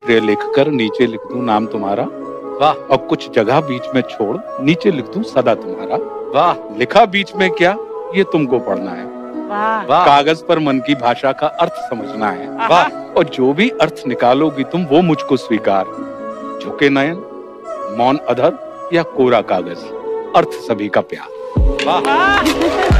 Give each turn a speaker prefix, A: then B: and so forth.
A: प्रिय लिखकर नीचे लिख दूं नाम तुम्हारा,
B: वाह।
A: और कुछ जगह बीच में छोड़ नीचे लिख दूं सदा तुम्हारा,
B: वाह।
A: लिखा बीच में क्या ये तुमको पढ़ना है,
B: वाह।
A: कागज पर मन की भाषा का अर्थ समझना है,
B: वाह।
A: और जो भी अर्थ निकालोगी तुम वो मुझको स्वीकार, झुके नयन, मौन अधर या कोरा कागज, अर्थ सभी का प्यार।
B: वाह।